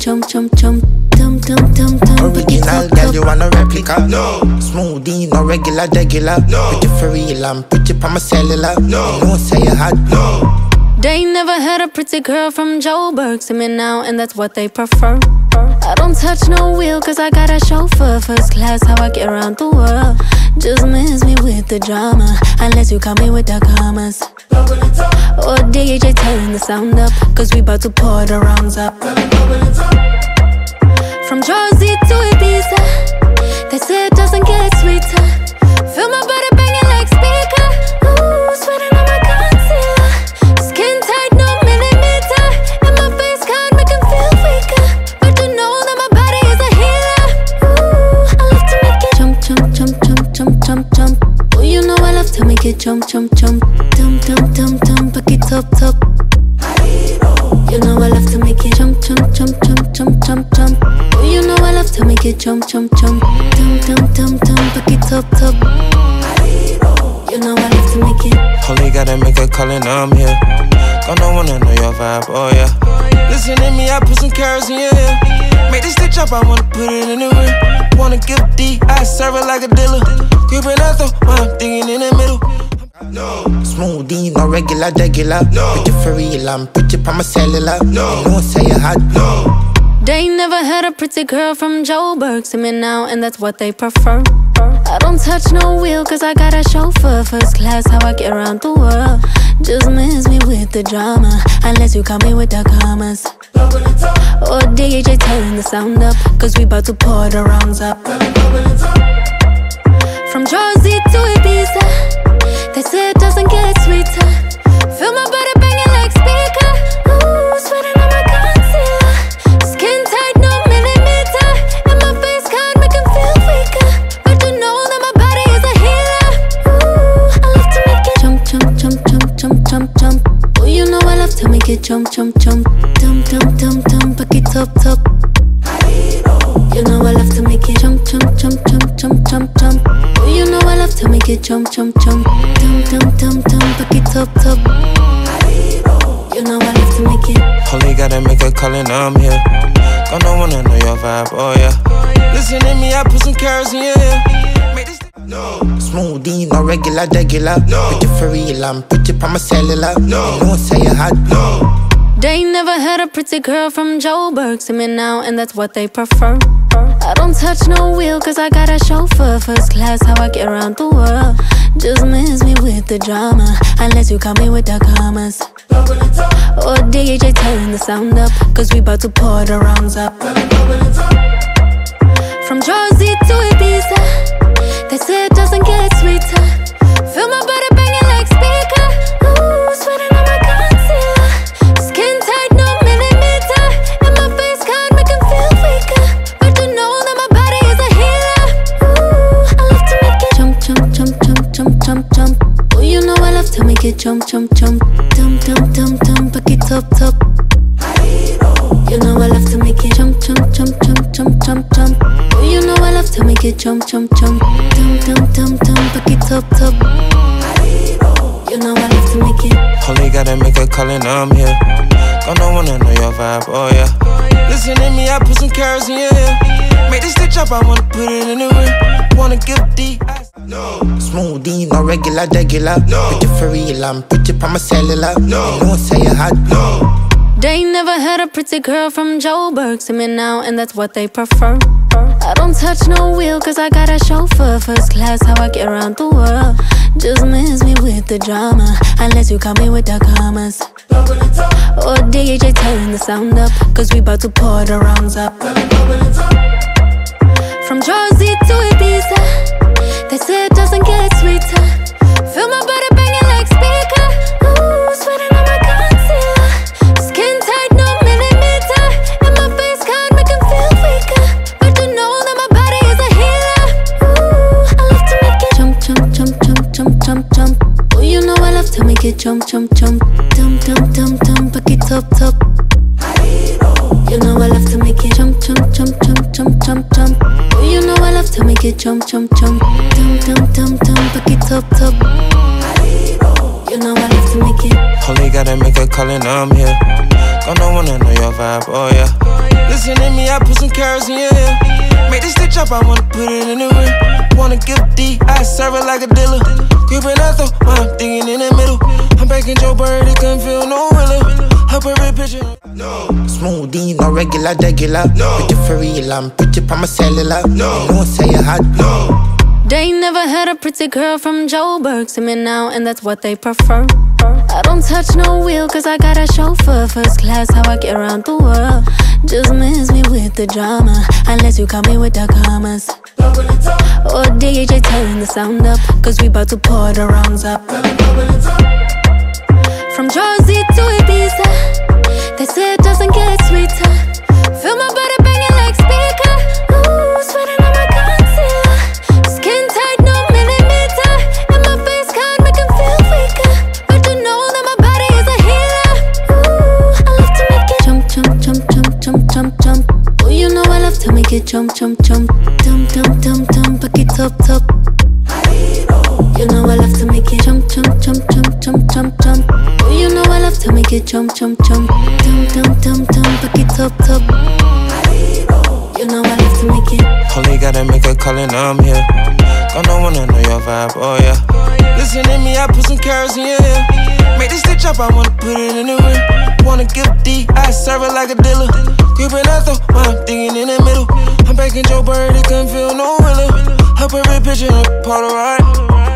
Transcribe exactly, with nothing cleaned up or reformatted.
jump, jump, jump. Dum dum dum dum. Original girl, you want a replica? No. Smoothie, no regular, regular. No. Pretty for real, I'm pretty pa my cellular. No. You know say you hot. No. They never had a pretty girl from Joburg. See me now, and that's what they prefer. I don't touch no wheel, cause I got a chauffeur. First class, how I get around the world. Just miss me with the drama, unless you come me with the commas. Or D J turn the sound up, cause we bout to pour the rounds up. From Jersey to Ibiza, they say it doesn't get sweeter. Feel my body banging like speaker. Ooh, sweating on my concealer. Skin tight, no millimeter. And my face card make him feel weaker. But you know that my body is a healer. Ooh, I love to make it jump, jump, jump, jump, jump, jump, jump. Oh, you know I love to make it jump, jump, jump. Dum, dum, dum, dum, back it up, top. You know I love to make it jump, jump, jump, jump, jump, jump, jump. Oh, you know I love to make it jump, jump, jump. Dum, dum, dum, dum, back it up, top. You know I love to make it. Only gotta make a call and I'm here. Gonna wanna know your vibe, oh yeah. Listen to me, I put some carrots in your ear. Make this stitch up, I wanna put it in the rear. Wanna give D, I serve it like a dealer. Creeping out though, while I'm digging in the middle. No. Smoothie, no regular, regular. No. Pretty for real, I'm pretty pa my cellular. No. You know say you hot. No. They never had a pretty girl from Joburg. See me now, and that's what they prefer. I don't touch no wheel, cause I got a chauffeur. First class, how I get around the world. Just miss me with the drama, unless you come me with the commas. Or D J turn the sound up, cause we bout to pour the rounds up. From Jersey to Ibiza, they say it doesn't get sweeter. Feel my body banging like speaker. Ooh, sweating on my concealer. Skin tight, no millimeter. And my face card make him feel weaker. But you know that my body is a healer. Ooh, I love to make it jump, jump, jump, jump, jump, jump, jump. Oh, you know I love to make it jump, jump, jump. Dum, dum, dum, dum, back it up, top. You know I love to make it jump, jump, jump, jump, jump, jump, jump. Oh, you know I love to make it jump, jump, jump. Dum, dum, dum, dum, back it up, top. You know I love to make it. Only gotta make a call and I'm here. Gonna wanna know your vibe, oh yeah. Listen to me, I put some carrots in your ear. Make this no. Smoothie, no regular, regular. No. Pretty for real, I'm pretty pa my cellular. No. You know say you hot. No. They never had a pretty girl from Joburg. See me now, and that's what they prefer. I don't touch no wheel, cause I got a chauffeur. First class, how I get around the world. Just miss me with the drama, unless you come me with the commas. Or D J turn the sound up, cause we bout to pour the rounds up. From Jersey to Ibiza, they say it doesn't get sweeter. Feel my body banging like speaker. Ooh, sweating on my concealer. Skin tight, no millimeter. And my face card make him feel weaker. But you know that my body is a healer. Ooh, I love to make it jump, jump, jump, jump, jump, jump, jump. Oh, you know I love to make it jump, jump, jump. Dum, dum, dum, dum, back it up, top. You know I love to make it jump, jump, jump, jump, jump, jump, jump. Oh, you know I love to make it jump, jump, jump. Dum, dum, dum, dum, back it up, top. You know I love to make it. Only gotta make a call and I'm here. Gonna wanna know your vibe, oh yeah. Listen to me, I put some carrots in your ear. Make this stitch up, I wanna put it in the rear. Wanna give D. No. Smoothie, no regular, regular. No. Pretty for real, I'm pretty pa my cellular. No. You know say you hot. No. They never had a pretty girl from Joburg. See me now, and that's what they prefer. I don't touch no wheel, cause I got a chauffeur. First class, how I get around the world. Just miss me with the drama, unless you come me with the commas. Or D J turn the sound up, cause we bout to pour the rounds up. From Jersey to Ibiza, they say it doesn't get sweeter. Feel my body banging like speaker. Ooh, sweating on my concealer. Skin tight, no millimeter. And my face card make him feel weaker. But you know that my body is a healer. Ooh, I love to make it jump, jump, jump, jump, jump, jump, jump. Oh, you know I love to make it jump, jump, jump. Dum, dum, dum, dum, back it up, top. You know I love to make it jump, jump, jump, jump, jump, jump, jump. Oh, you know I love to make it jump, jump, jump. Dum, dum, dum, dum, back it up, top. You know I love to make it. Only gotta make a call and I'm here. Gonna wanna know your vibe, oh yeah. Listen to me, I put some carrots in your ear. Make this stitch up, I wanna put it in the rear. Wanna give D, I serve it like a dealer. Gripping up though, while I'm thinking in the middle. I'm back in Joe Bird, it couldn't feel no realer. Her perfect picture. No. Smoothie, no regular, regular. No. Pretty for real, I'm pretty pa my cellular. No. You know, say you hot. No. They never had a pretty girl from Joburg. See me now, and that's what they prefer. I don't touch no wheel, cause I got a chauffeur. First class, how I get around the world. Just miss me with the drama, unless you call me with the commas. Or D J, turn the sound up, cause we bout to pour the wrongs up. From Jersey to Ibiza, they say it doesn't get sweeter. Feel my body banging like speaker. Ooh, sweating on my concealer. Skin tight, no millimeter. And my face card make him feel weaker. But you know that my body is a healer. Ooh, I love to make it jump, jump, jump, jump, jump, jump, jump. Oh, you know I love to make it jump, jump, jump. Dum, dum, dum, dum, back it up, top. You know I love to make it jump, jump, jump, jump, jump, jump, jump. Oh, you know I love to make it jump, jump, jump. Dum, dum, dum, dum, back it up, top. You know I love to make it. Only gotta make a call and I'm here. Gonna wanna know your vibe, oh yeah. Listen to me, I put some carrots in your ear. Make this stitch up, I wanna put it in the rear. Wanna give D, I serve it like a dealer. Gripping up though, while I'm thinking in the middle. I'm back in Joe Bird, it couldn't feel no realer. Her perfect picture, Polaroid.